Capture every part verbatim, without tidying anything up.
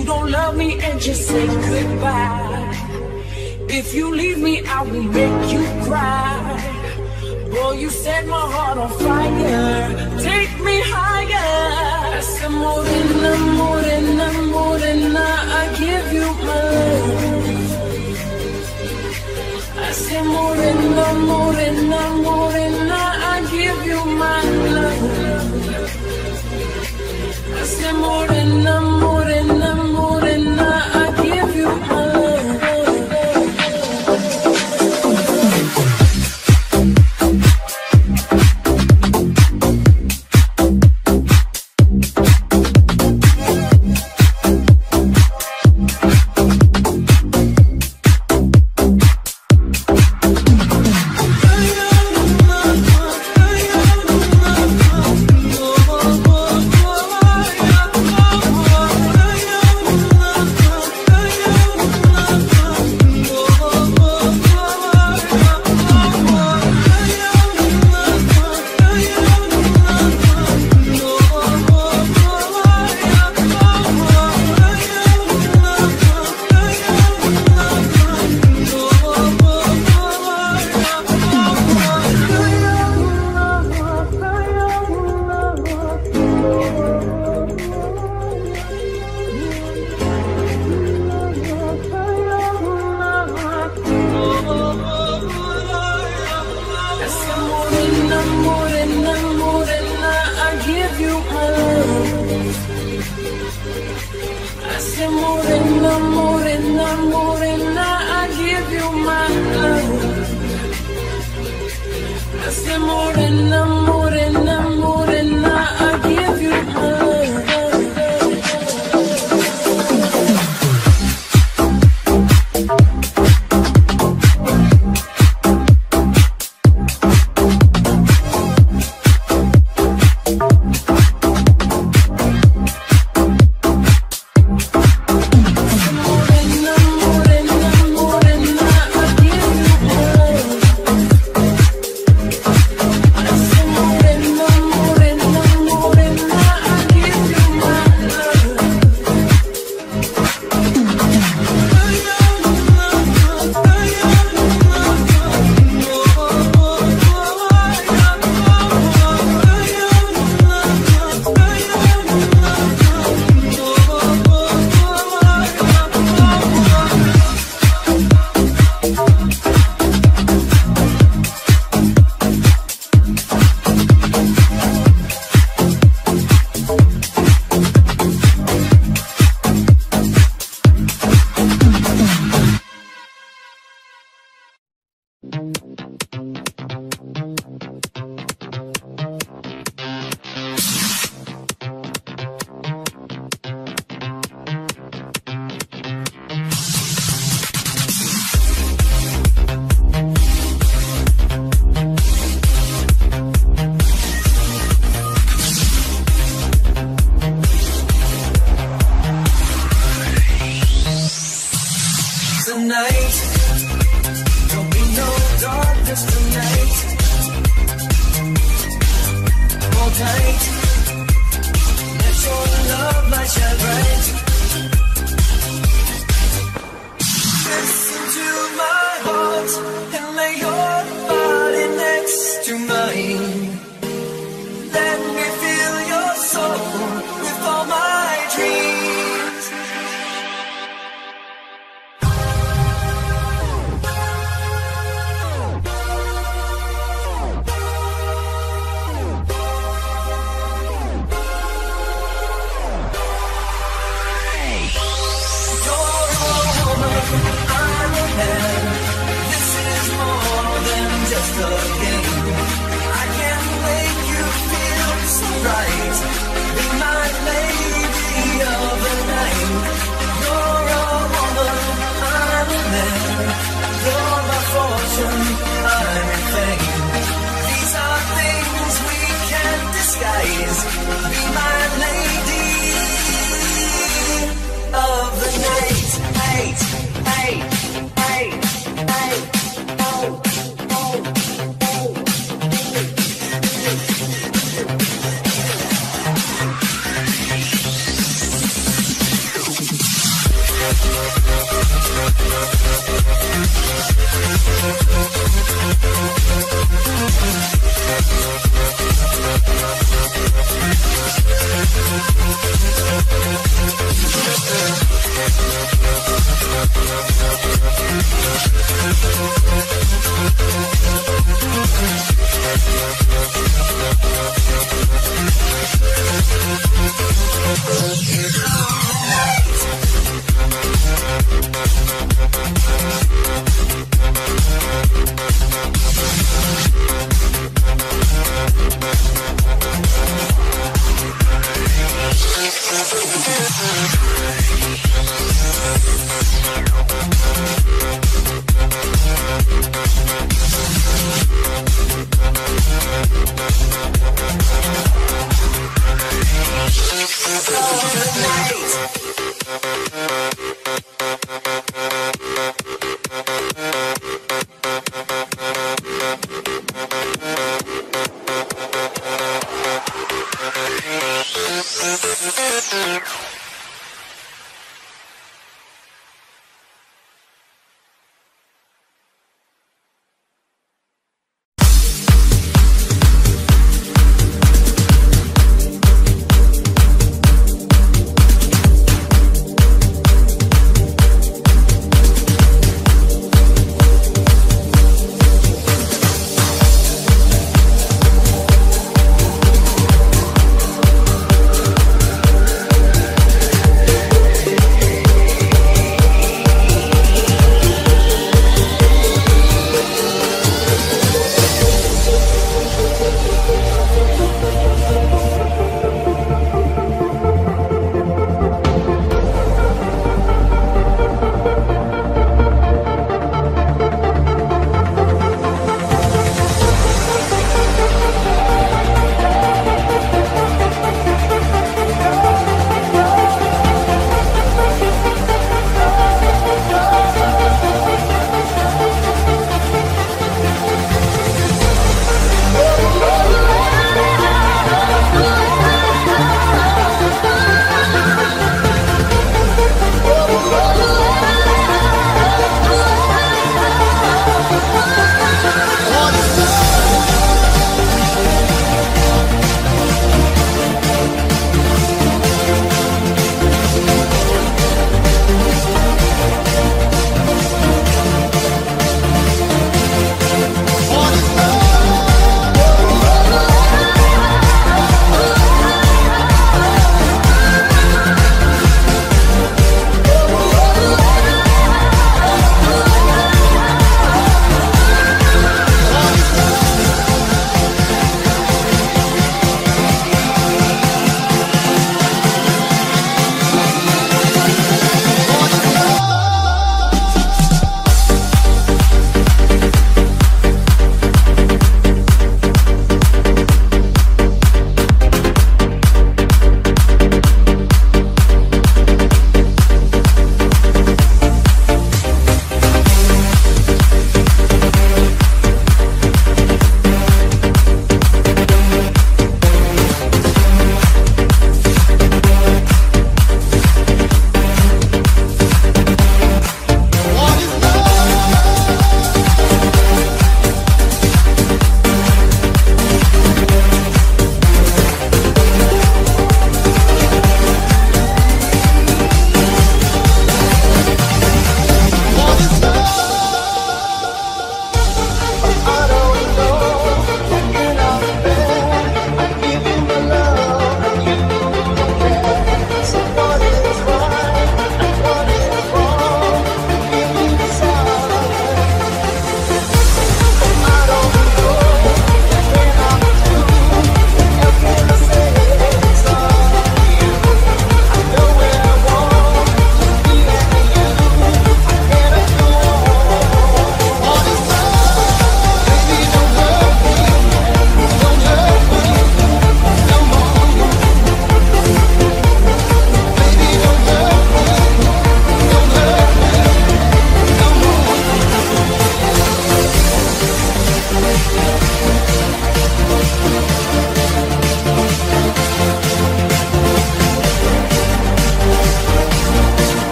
you don't love me and just say goodbye. If you leave me, I will make you cry. Boy, you set my heart on fire. Take me higher. Say morena, morena, morena, I give you my love. I say morena, morena, morena, I give you my love. I say morena, morena, morena, I give you my love.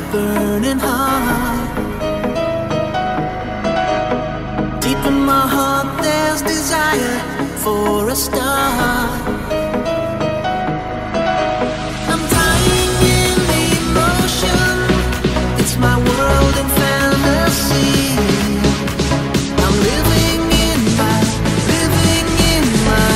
burning heart. Deep in my heart there's desire for a star. I'm dying in emotion. It's my world in fantasy. I'm living in my, living in my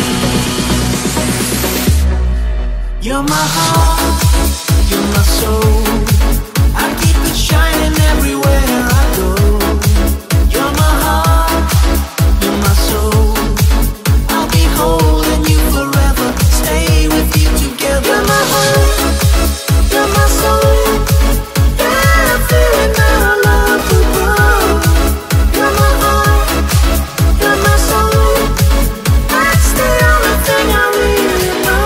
dream. You're my heart, you're my soul. I keep it shining everywhere I go. You're my heart, you're my soul. I'll be holding you forever, stay with you together. You're my heart, you're my soul. Yeah, I'm feeling our love will grow. You're my heart, you're my soul. That's the only thing I really know.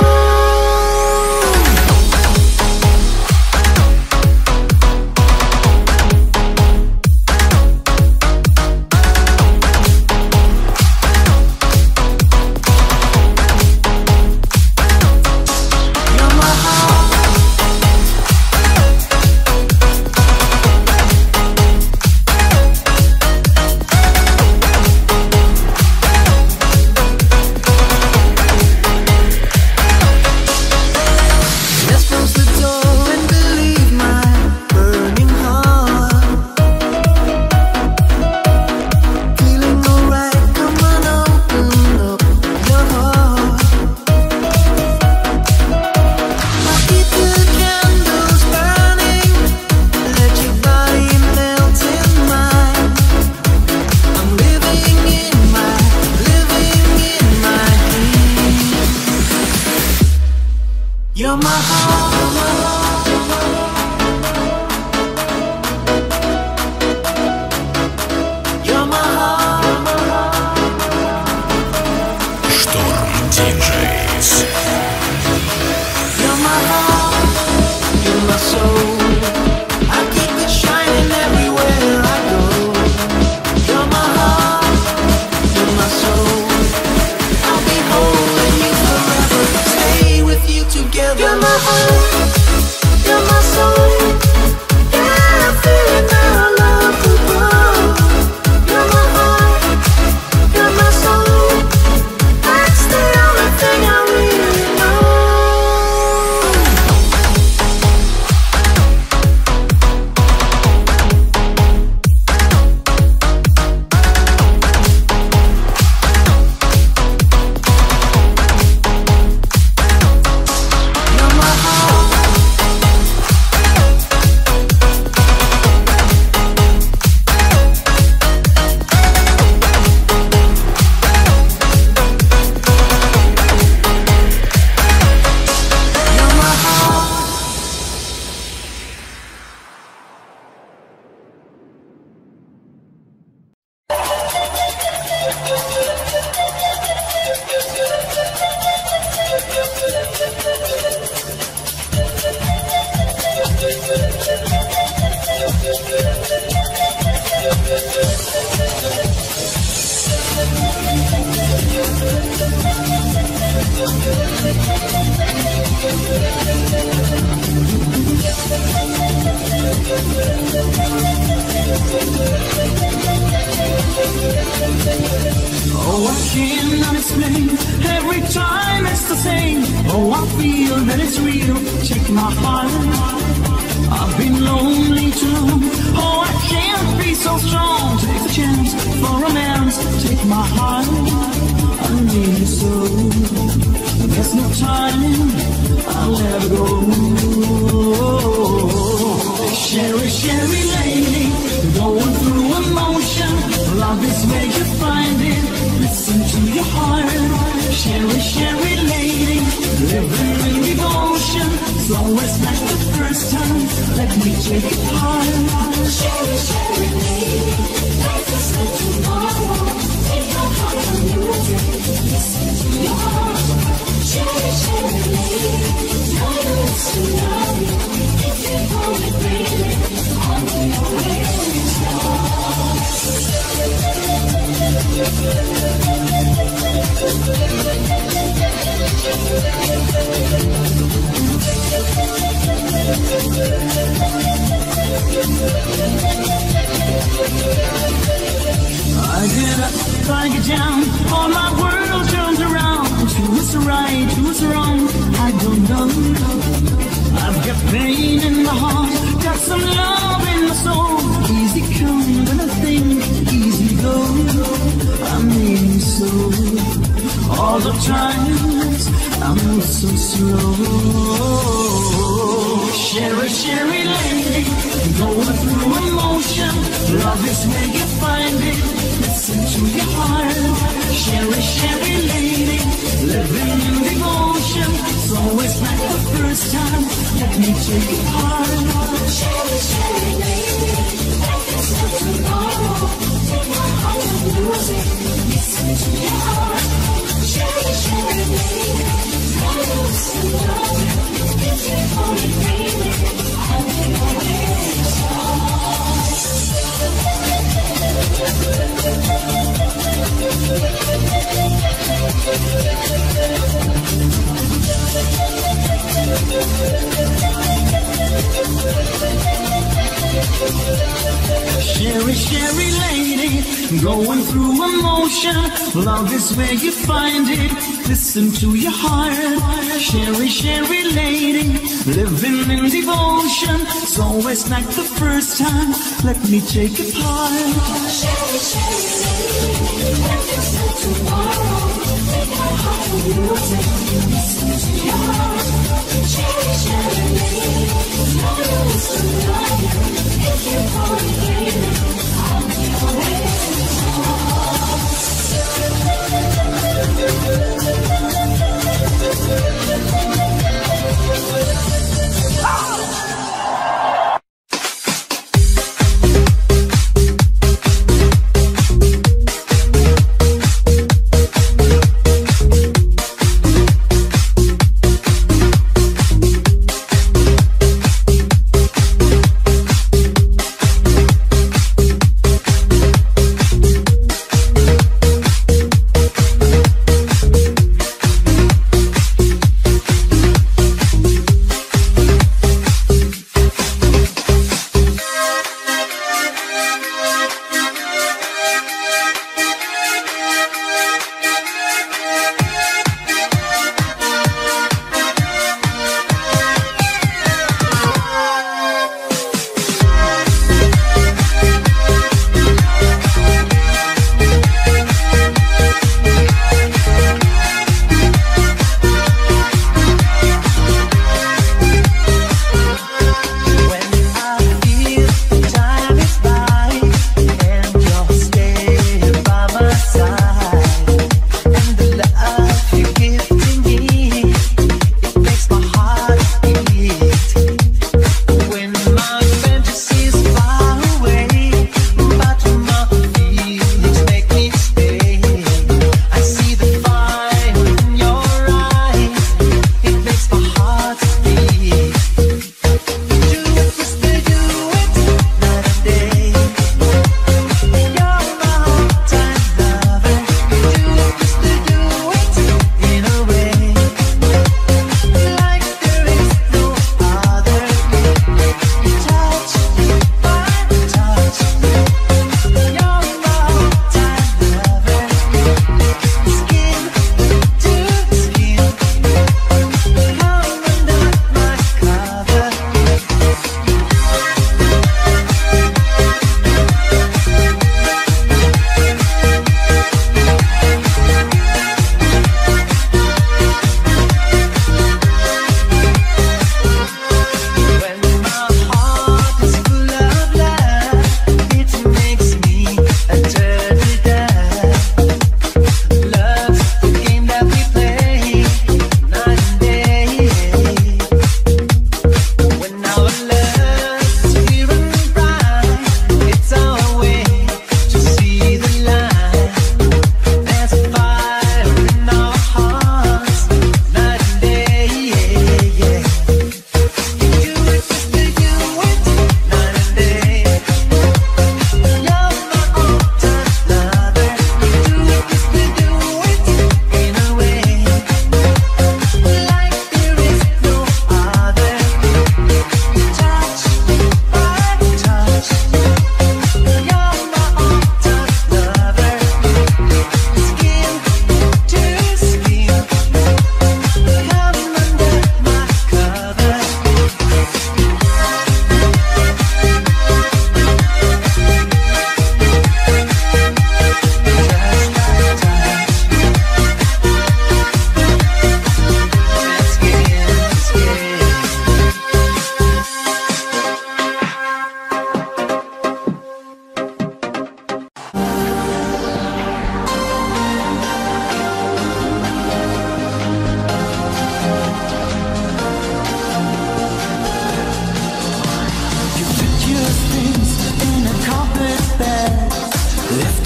You're my heart, you're my heart. Шторм диджейс. You're my heart, you're my soul. I keep it shining everywhere I go. You're my heart, you're my soul. I'll be holding you forever, stay with you together. You're my heart, you're my soul. Yeah, I'm feeling our love will grow. You're my heart, you're my soul. That's the only thing I really know. You're my heart. You're my heart. Oh, I cannot explain. Every time it's the same. Oh, I feel that it's real. Take my heart. I've been lonely too long. Oh, I can't be so strong. Take a chance for romance. Take my heart. I need you so. There's no time. I'll never go. Sherry, Sherry lady, going through emotion. Love is where you find it. Listen to your heart. Sherry, Sherry lady, living in devotion. It's always like the first time. Let me take it hard. Sherry, Sherry lady, life is like tomorrow. Take your heart on music. Listen to your heart. Sherry, Sherry lady, know you it's too love you. If you want it, baby, on your way. I get up, I get down, all my world turns around. Who's right, who's wrong, I don't know. I've got pain in my heart, got some love in my soul. Easy come when I think, easy go. I mean so. All the times I'm so slow. Sherry, Sherry lady, going through emotion. Love is where you find it. Listen to your heart. Sherry, Sherry lady, living in devotion. So it's like the first time. Let me take it hard. Sherry, Sherry lady, life is not tomorrow. Take my heart and lose it. Listen to your heart. Sherry, Sherry lady, I lose to love you. If you only baby, I'll be always yours. Sherry, Sherry lady, going through emotion. Love is where you find it. Listen to your heart. Sherry, Sherry lady, living in devotion. It's always like the first time. Let me take it apart. Sherry, Sherry lady, life is not tomorrow. Take my heart and use it. Listen to your heart. Sherry, Sherry lady, no use to love you. If you want it, baby, I'll be always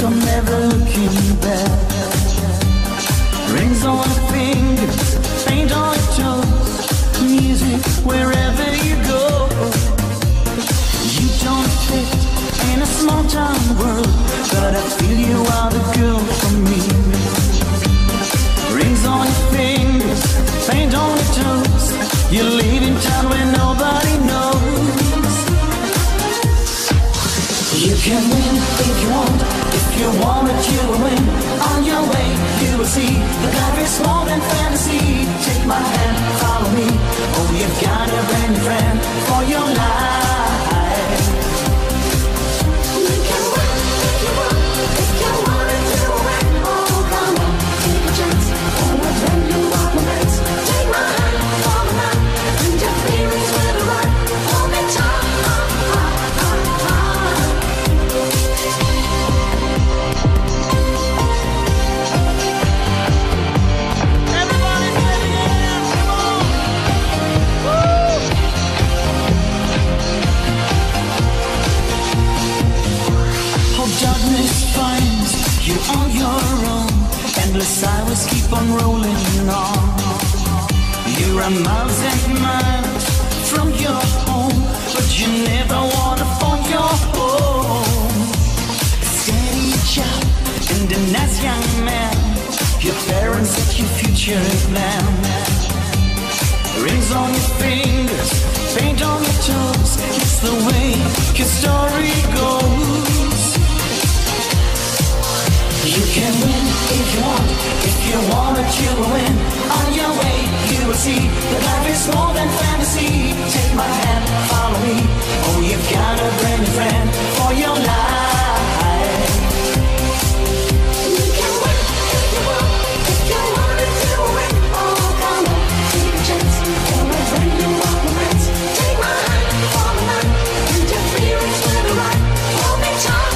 first, I'm never looking back. Rings on your fingers, paint on your toes, music wherever you go. You don't fit in a small town world, but I feel you are the girl for me. Rings on your fingers, paint on your toes, you live in town where nobody knows. You can win if you want, if you want it you will win. On your way you will see that life is more than fantasy. Take my hand, follow me, oh you've got a brand new friend for your life. You can win if you want, if you want it you will win. Oh come on, take a chance, oh my friend you are my friends. Take my hand, follow me, and your feelings will be right. Hold me tight. You on your own, endless highways keep on rolling on. You are miles and miles from your home, but you never wanna find your home. Steady job and a nice young man, your parents set your future plan. Rings on your fingers, paint on your toes, it's the way your story goes. You can win if you want, if you want it you will win. On your way you will see that life is more than fantasy. Take my hand, follow me, oh you've got a brand new friend for your life. You can win if you want, if you want it you will win. Oh come on, take a chance, oh my friend you are my friends. Take my hand, follow me, and your feelings will be right. Hold me tight.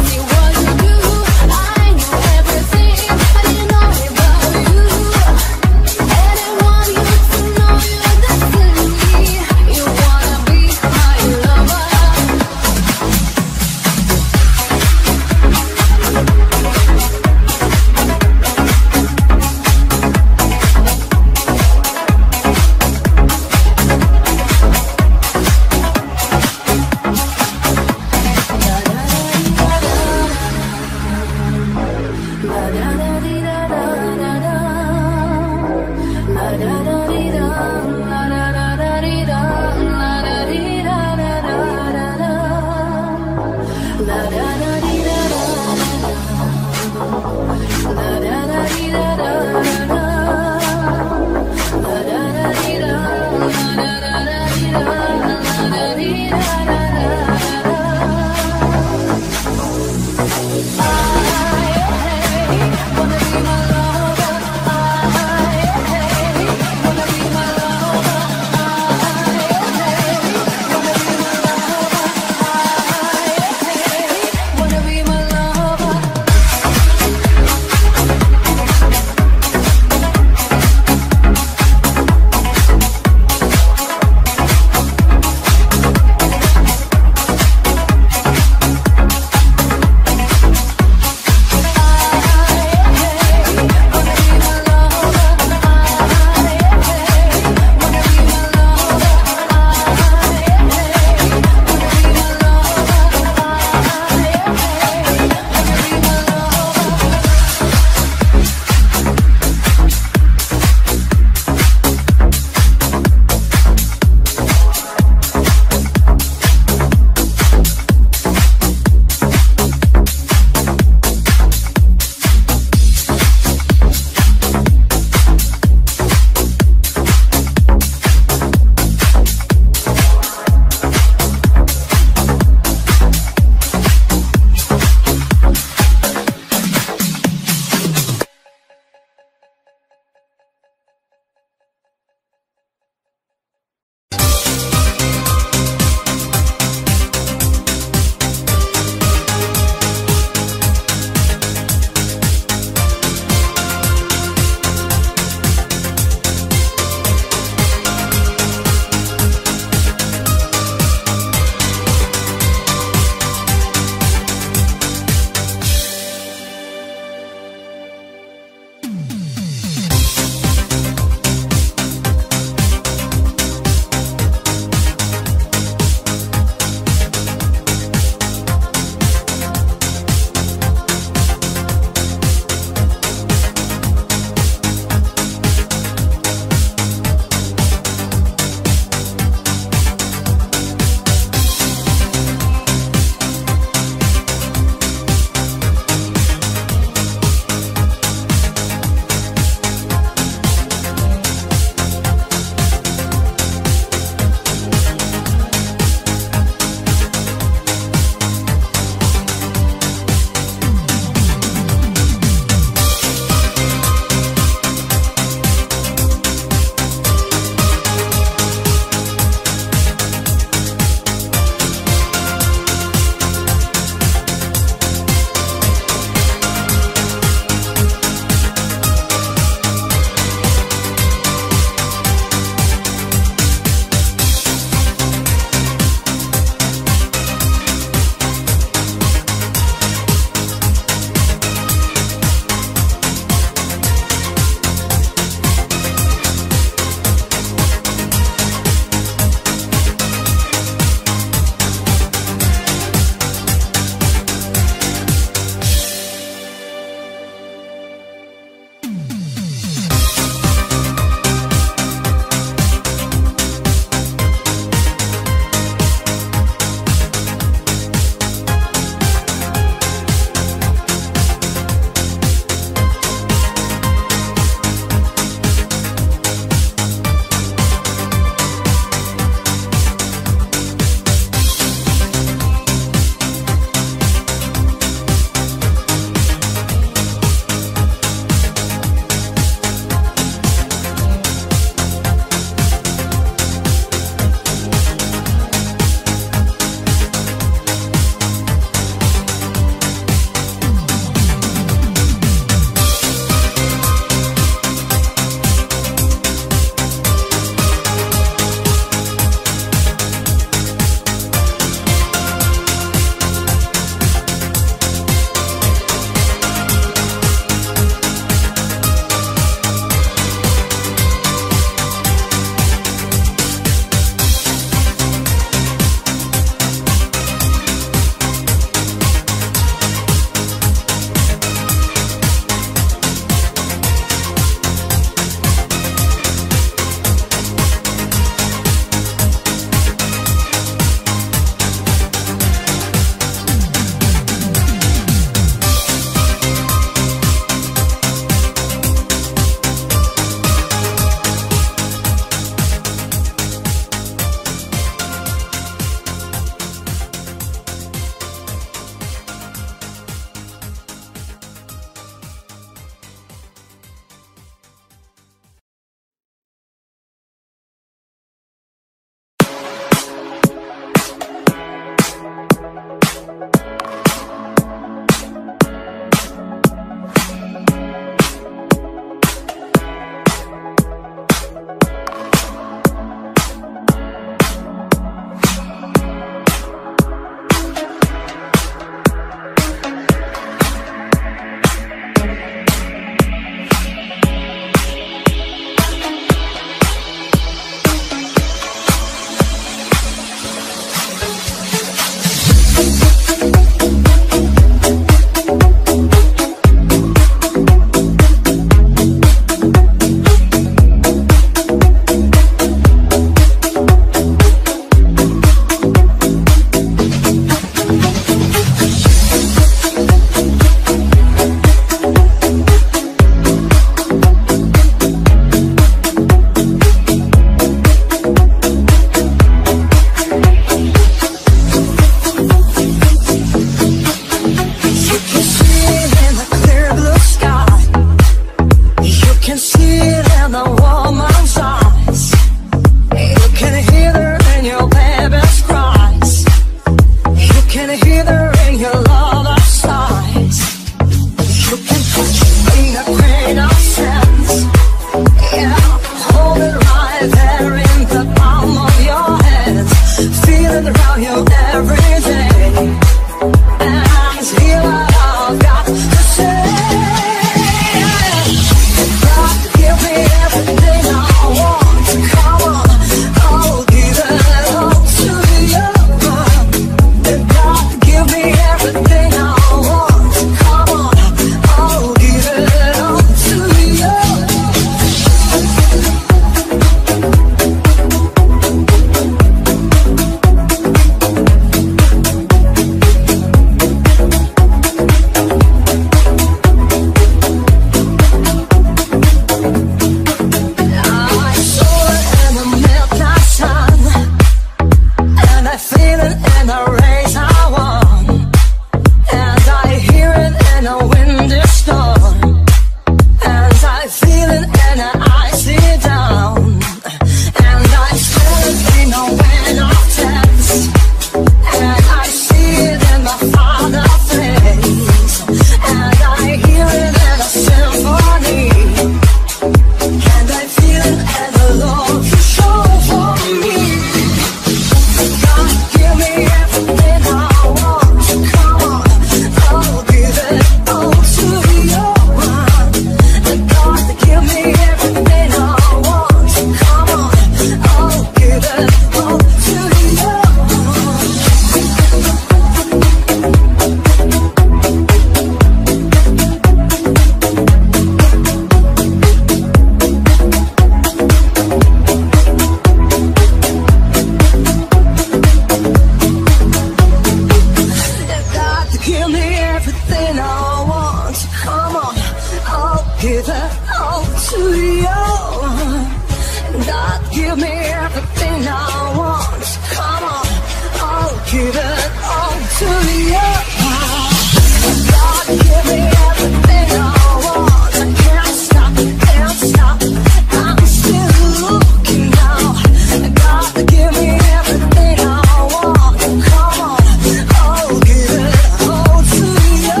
to you. God, give me everything I want. Come on, I'll give it all to you. God, give me everything I want. I can't stop, can't stop. I'm still looking now. God, give me everything I want. Come on, I'll give it all to you.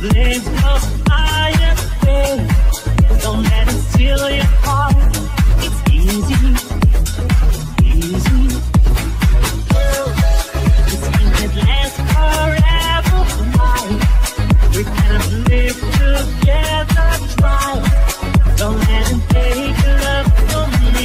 blaze your fire, babe. Don't let it steal your heart. It's easy, easy. This thing that lasts forever. Why? We cannot live together. Try. Don't let him take love from me.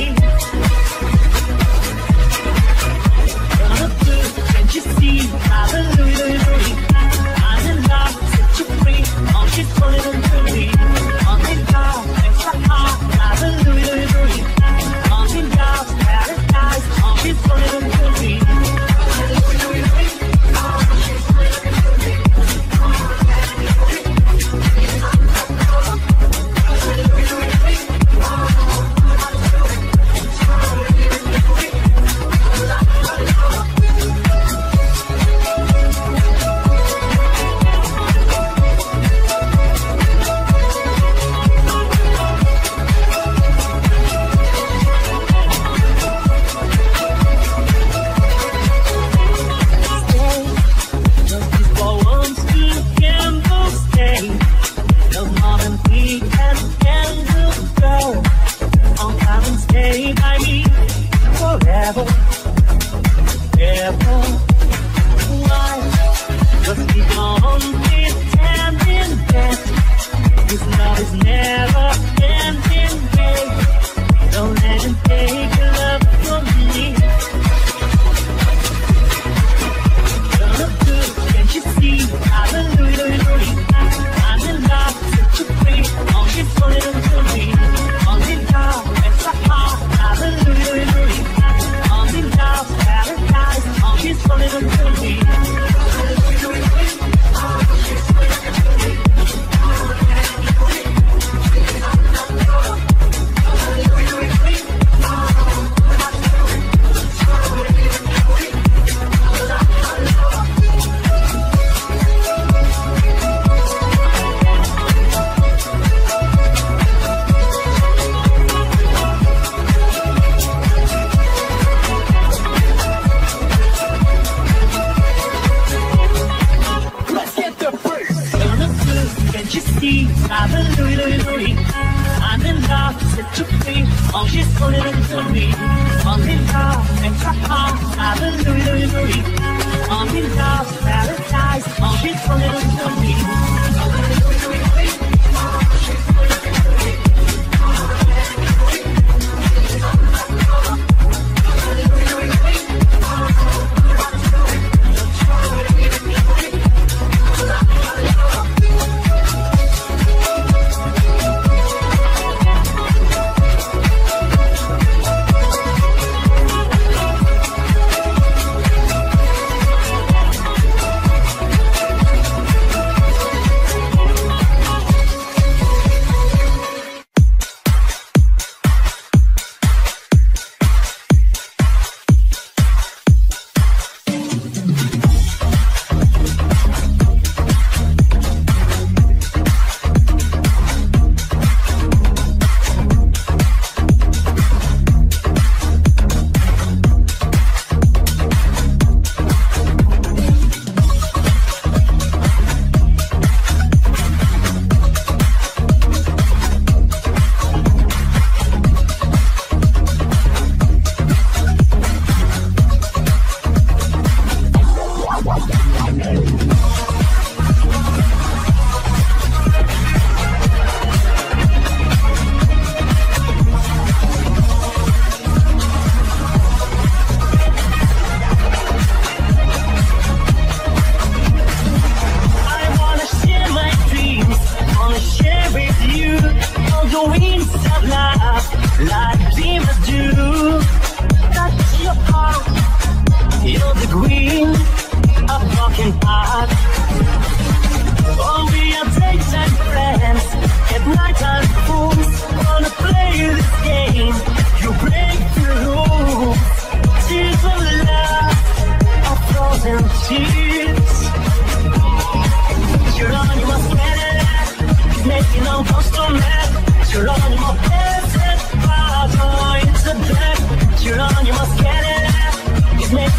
Gonna do, can't you see? Hallelujah. I'm in love, set you free. All she's calling to me. On the top, extra hard. Hallelujah. On the top, paradise. All she's calling to me.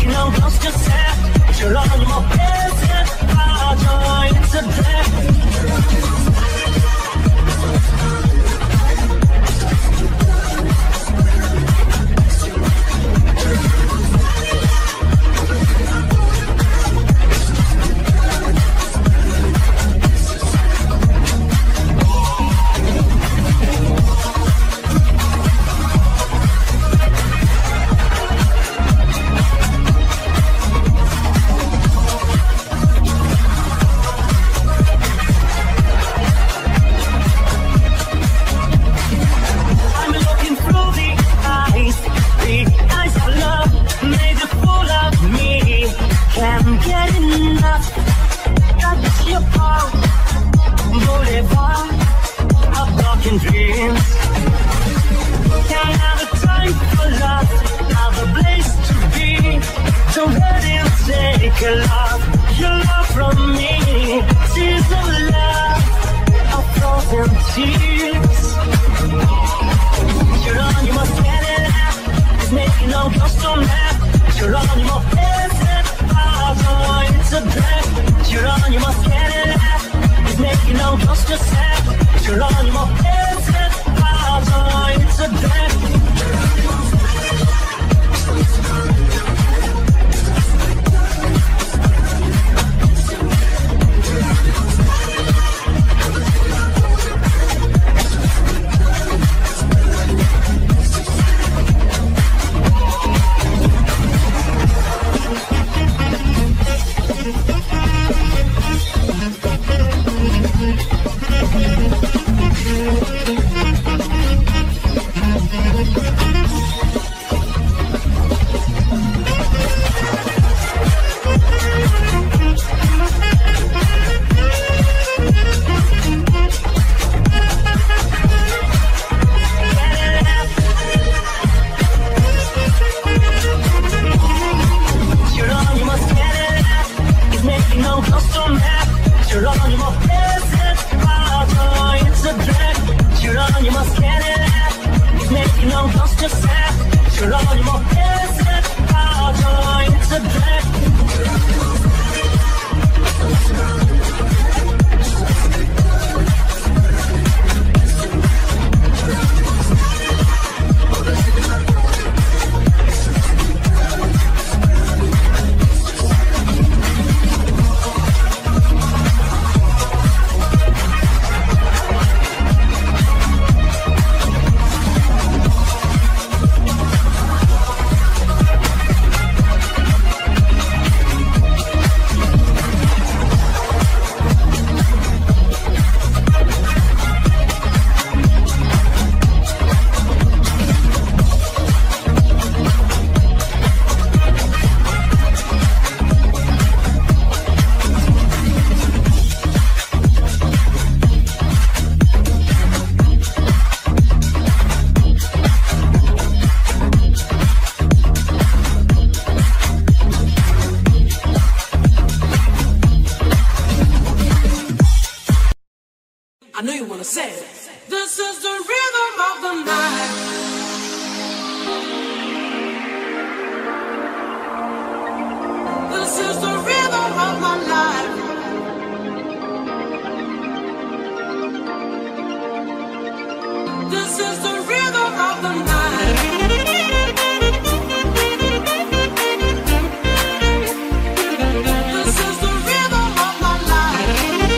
You're on my present, I'll join today. no ghost yourself. You're on your more innocent power. It's a drag. I know you wanna say it. This is the rhythm of the night. This is the rhythm of my life. This is the rhythm of the night. This is the rhythm of my life.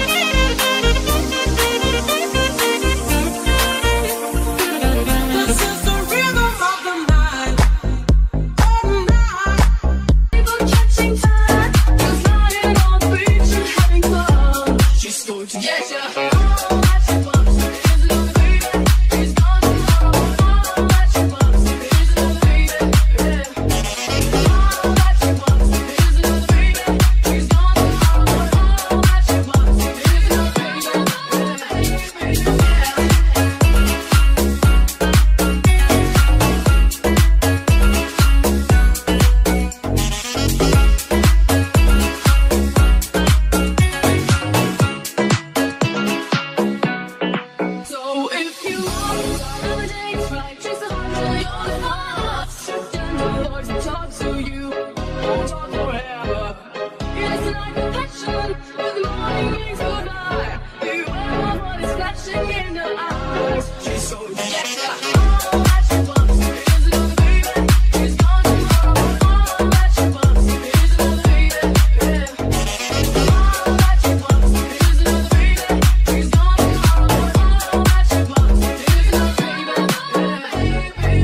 This is the rhythm of the night. Oh, night. People catching time, just lying on the beach and having fun. She's going to get ya. All that she wants is another baby. She's gone tomorrow. All that she wants is another baby. All that she wants is another baby. She's gone tomorrow. All that she wants is another baby. So if you want another date, right, just a hundred on the thoughts. Then the Lord will talk to you, won't talk forever. It's like a passion, with the morning means goodbye. You are what is flashing in her eyes. She's so yeah. All that she wants is another baby. She's gone tomorrow. All that she wants is another baby. All that she wants is another baby. She's gone tomorrow. All that she wants is another baby.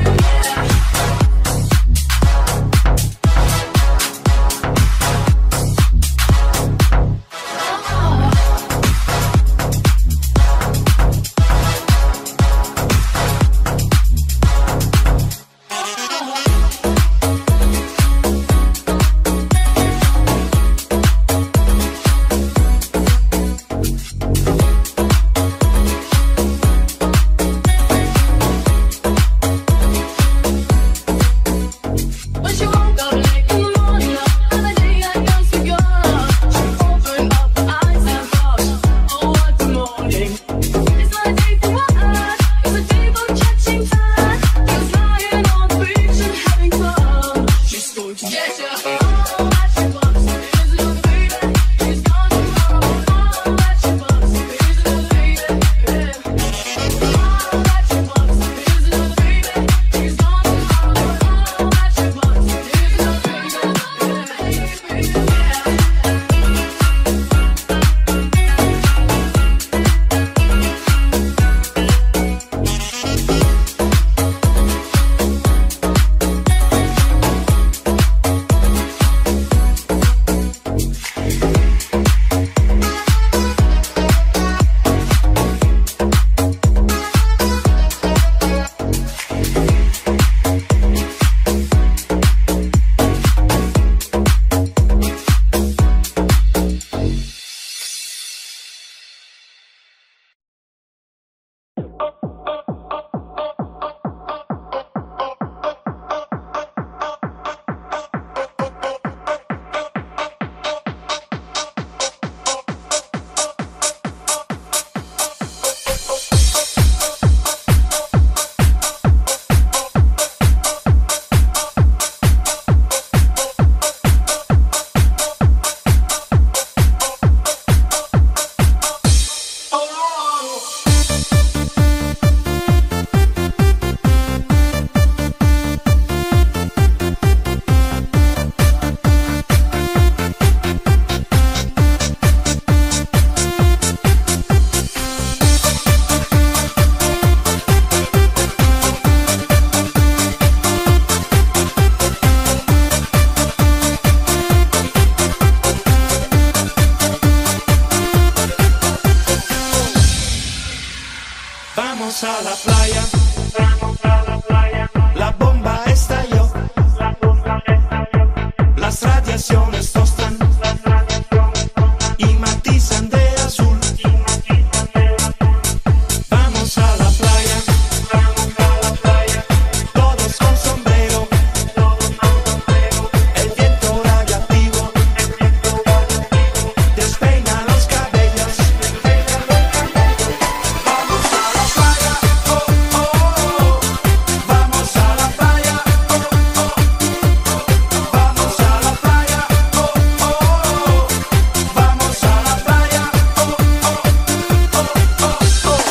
Vamos a la playa, vamos a la playa. La bomba estalló, la bomba estalló. Las radiaciones tostan, las radiaciones tostan y matizan de azul, y matizan de azul. Vamos a la playa, vamos a la playa. Todos con sombrero, todos con sombrero. El viento radioactivo, el viento radioactivo despeina los cabellos, despeina los cabellos. Vamos a la playa, oh, oh, oh. Vamos a la playa, oh, oh, oh. Vamos a la playa, oh, oh, oh. Vamos a la playa, oh, oh, oh, oh, oh.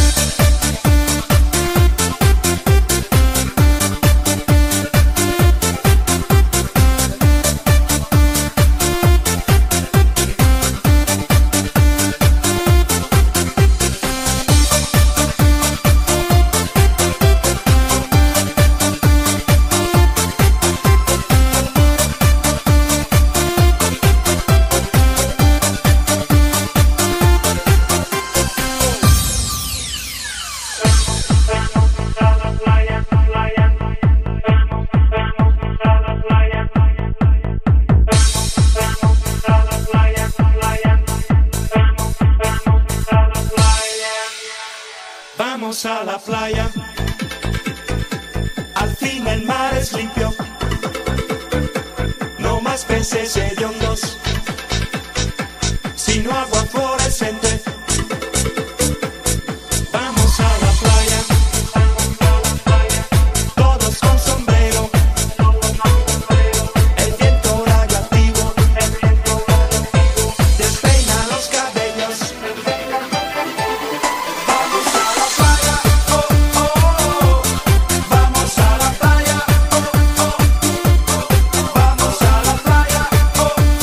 Vamos a la playa, al fin el mar es limpio, no más peces hediondos, sino agua fluorescente. Vamos a la playa, vamos a la playa. Todos con sombrero, todos con sombrero. El viento radioactivo, el viento radioactivo despeina los cabellos, despeina los cabellos. Vamos a la playa, oh, oh, oh. Vamos a la playa, oh, oh, oh. Vamos a la playa, oh, oh, oh.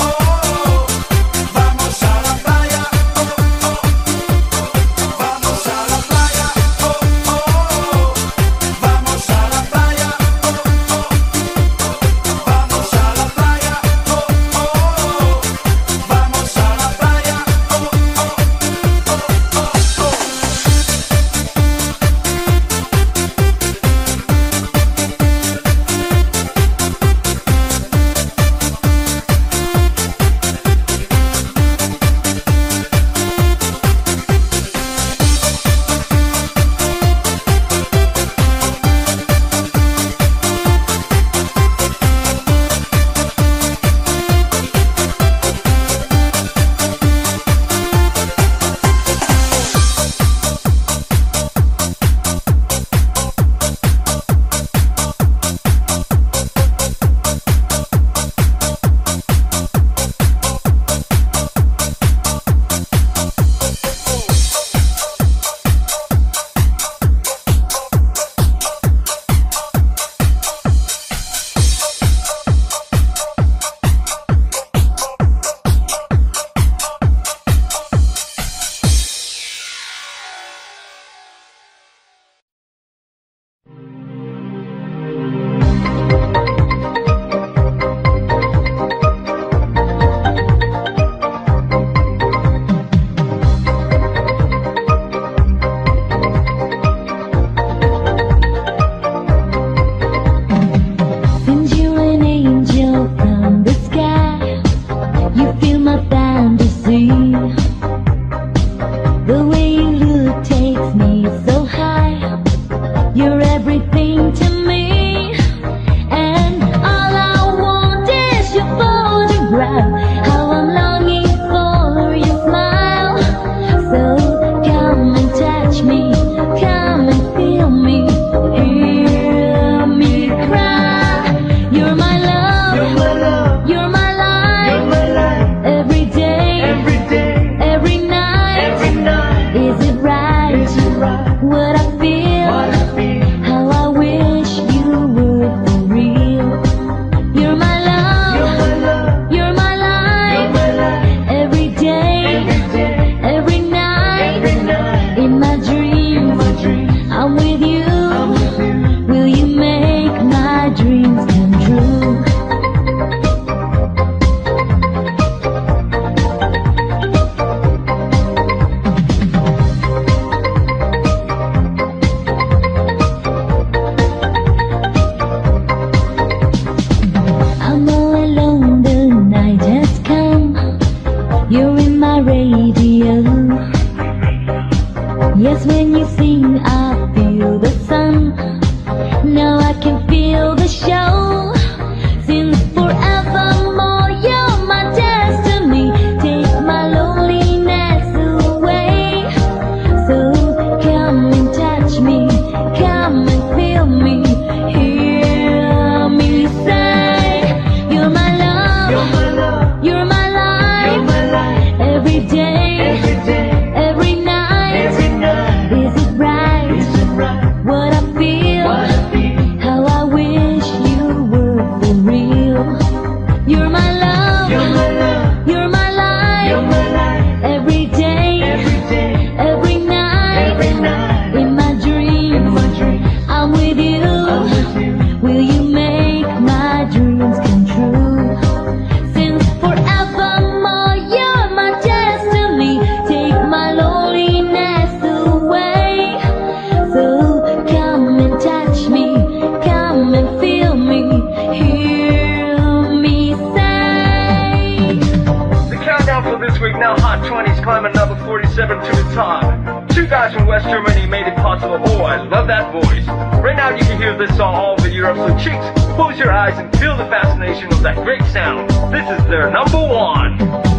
Yes, when you sing, I feel the sun. Now I can feel the show. Since forevermore, you're my destiny. Take my loneliness away. So come and touch me, come and feel me, hear me say, you're my love, you're my, love. You're my life, you're my life. Every day, every day, every night, every night. Is it right? Is it right? What I feel, what I feel. How I wish you were for real. You're my love, you're my love. You're my life, you're my life. Every day, every day, every night, every night. In my dreams, in my dreams. I'm with you. I'm with you. Will you make my dreams come true? Since forevermore you're my destiny. Take my loneliness away. So come and touch me, come and feel me, hear me say. The countdown for this week, now Hot twenties climbing number forty-seven to the top. Two guys from West Germany made it possible. Oh, I love that voice. Right now you can hear this song all over Europe, so chicks, close your eyes and feel the fascination of that great sound. This is their number one.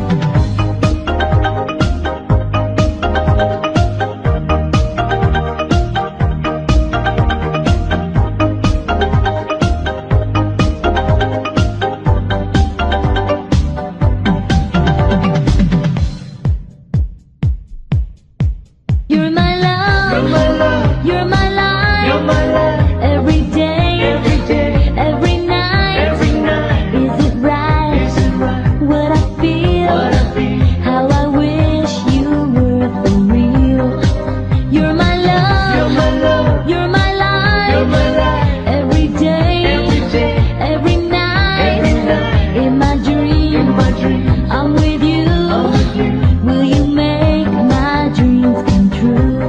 You're my love, you're my love. You're my life, you're my life. Every day, every day, every night, every night. Is it right? Is it right? What I feel, what I feel. How I wish you were for real. You're my love, you're my love. You're my life, you're my life. Every day, every day, every night, every night. In my dreams, in my dreams. I'm with you. I'm with you. Will you make my dreams come true?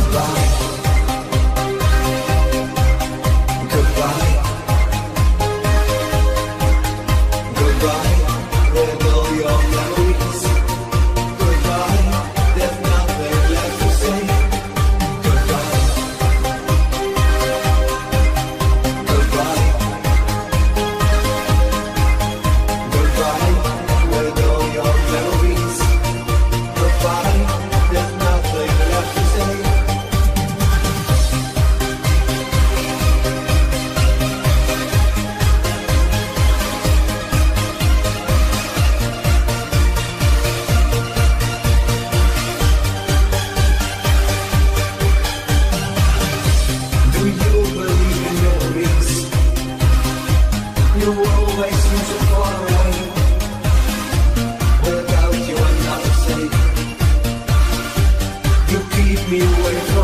me away from